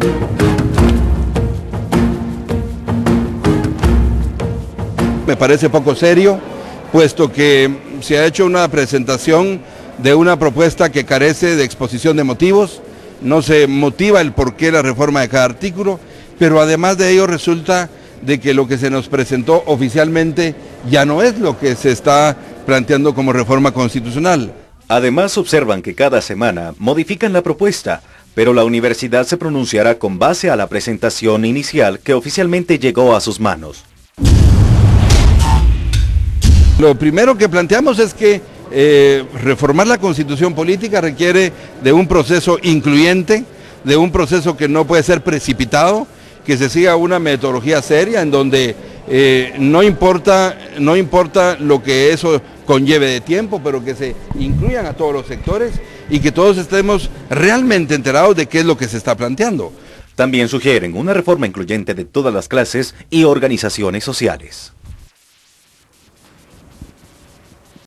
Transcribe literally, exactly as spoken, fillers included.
Me parece poco serio, puesto que se ha hecho una presentación de una propuesta que carece de exposición de motivos, no se motiva el porqué la reforma de cada artículo, pero además de ello resulta de que lo que se nos presentó oficialmente ya no es lo que se está planteando como reforma constitucional. Además observan que cada semana modifican la propuesta, pero la universidad se pronunciará con base a la presentación inicial que oficialmente llegó a sus manos. Lo primero que planteamos es que eh, reformar la Constitución política requiere de un proceso incluyente, de un proceso que no puede ser precipitado, que se siga una metodología seria en donde eh, no importa, no importa lo que eso conlleve de tiempo, pero que se incluyan a todos los sectores y que todos estemos realmente enterados de qué es lo que se está planteando. También sugieren una reforma incluyente de todas las clases y organizaciones sociales.